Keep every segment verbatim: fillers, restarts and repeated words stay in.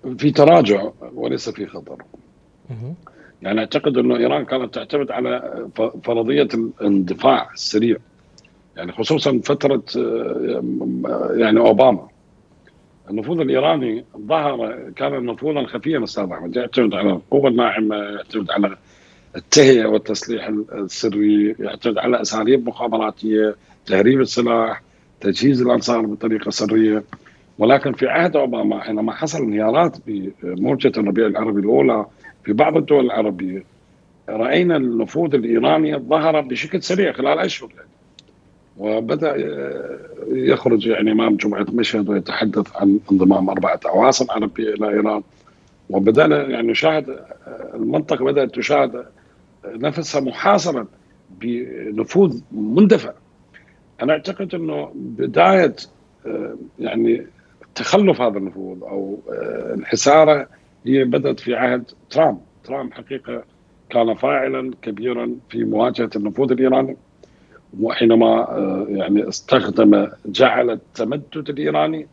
في تراجع وليس في خطر. يعني اعتقد انه ايران كانت تعتمد على فرضيه الاندفاع السريع، يعني خصوصا فتره يعني اوباما. النفوذ الايراني ظهر كان نفوذا خفيا استاذ احمد، يعتمد على القوه الناعمه، يعتمد على التهيئه والتسليح السري، يعتمد على اساليب مخابراتيه، تهريب السلاح، تجهيز الانصار بطريقه سريه. ولكن في عهد اوباما حينما حصل انهيارات بموجه الربيع العربي الاولى في بعض الدول العربيه، راينا النفوذ الايراني ظهر بشكل سريع خلال اشهر يعني. وبدا يخرج يعني امام جمعه مشهد ويتحدث عن انضمام اربعه عواصم عربيه الى ايران. وبدانا يعني نشاهد المنطقه بدات تشاهد نفسها محاصره بنفوذ مندفع. انا اعتقد انه بدايه يعني تخلف هذا النفوذ او انحساره هي بدات في عهد ترامب. ترامب حقيقه كان فاعلا كبيرا في مواجهه النفوذ الايراني، وحينما يعني استخدم جعل التمدد الايراني،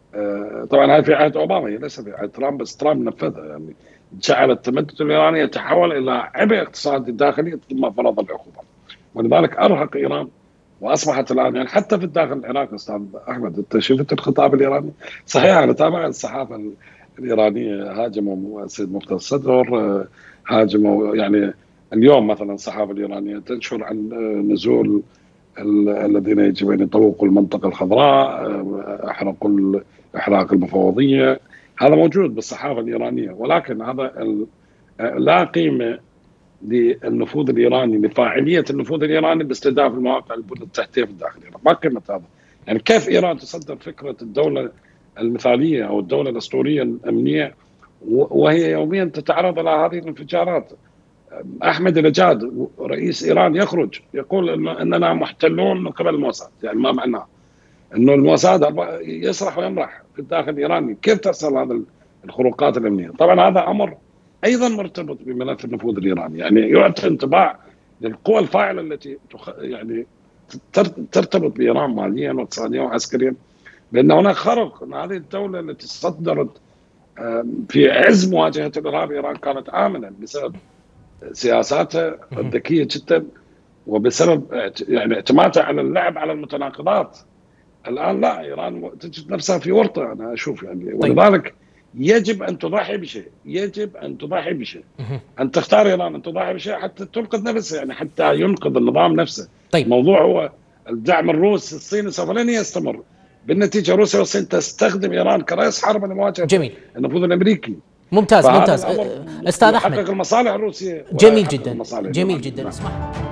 طبعا هذا في عهد اوباما، هي ليس في عهد ترامب، بس ترامب نفذها، يعني جعل التمدد الايراني يتحول الى عبء اقتصادي داخلي ثم فرض العقوبات، ولذلك ارهق ايران واصبحت الان يعني حتى في الداخل العراقي استاذ احمد. انت شفت الخطاب الايراني؟ صحيح انا تابع الصحافه الايرانيه، هاجموا السيد مقتدى الصدر، هاجموا يعني اليوم مثلا الصحافه الايرانيه تنشر عن نزول الذين يجب ان يطوقوا المنطقه الخضراء، احرقوا احراق المفوضيه. هذا موجود بالصحافه الايرانيه، ولكن هذا لا قيمه للنفوذ الايراني، لفاعليه النفوذ الايراني باستهداف المواقع البنى التحتيه في الداخل. ما قيمه هذا؟ يعني كيف ايران تصدر فكره الدوله المثاليه او الدوله الاسطوريه الامنيه وهي يوميا تتعرض الى هذه الانفجارات؟ احمد نجاد رئيس ايران يخرج يقول إن اننا محتلون من قبل الموساد. يعني ما معناه؟ انه الموساد يسرح ويمرح في الداخل الايراني. كيف تحصل هذا الخروقات الامنيه؟ طبعا هذا امر ايضا مرتبط بملف النفوذ الايراني، يعني يعطي انطباع للقوى الفاعله التي تخ... يعني ترتبط بايران ماليا واقتصاديا وعسكريا، بان هناك خرق. ان هذه الدوله التي صدرت في عز مواجهه الارهاب، ايران كانت امنه بسبب سياساتها الذكيه جدا وبسبب يعني اعتمادها على اللعب على المتناقضات. الان لا، ايران تجد نفسها في ورطه انا اشوف يعني. ولذلك يجب ان تضحي بشيء، يجب ان تضحي بشيء، ان تختار ايران ان تضحي بشيء حتى تنقذ نفسها، يعني حتى ينقذ النظام نفسه. طيب. الموضوع هو الدعم الروسي الصيني سوف لن يستمر. بالنتيجه روسيا والصين تستخدم ايران كرئيس حرب لمواجهه النفوذ الامريكي. ممتاز ممتاز. استاذ احمد، يحقق المصالح الروسية جميل جدا، جميل جدا. اسمح